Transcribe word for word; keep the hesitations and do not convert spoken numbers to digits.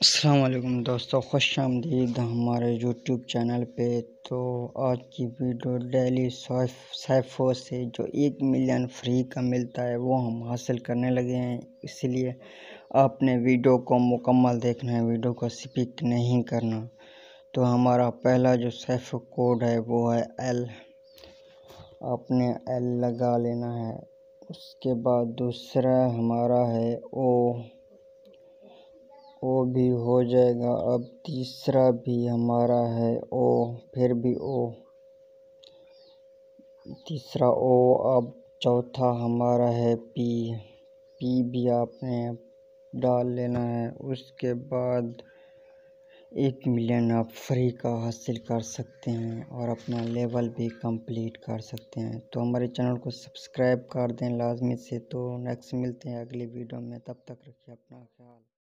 अस्सलाम वालेकुम दोस्तों, खुश आमदीद हमारे यूट्यूब चैनल पे। तो आज की वीडियो डेली साइफो से जो एक मिलियन फ्री का मिलता है वो हम हासिल करने लगे हैं, इसलिए आपने वीडियो को मुकम्मल देखना है, वीडियो को स्किप नहीं करना। तो हमारा पहला जो साइफो कोड है वो है एल, आपने एल लगा लेना है। उसके बाद दूसरा हमारा है ओ, ओ भी हो जाएगा। अब तीसरा भी हमारा है ओ, फिर भी ओ, तीसरा ओ। अब चौथा हमारा है पी, पी भी आपने डाल लेना है। उसके बाद एक मिलियन आप फ्री का हासिल कर सकते हैं और अपना लेवल भी कंप्लीट कर सकते हैं। तो हमारे चैनल को सब्सक्राइब कर दें लाजमी से। तो नेक्स्ट मिलते हैं अगली वीडियो में, तब तक रखिए अपना ख्याल।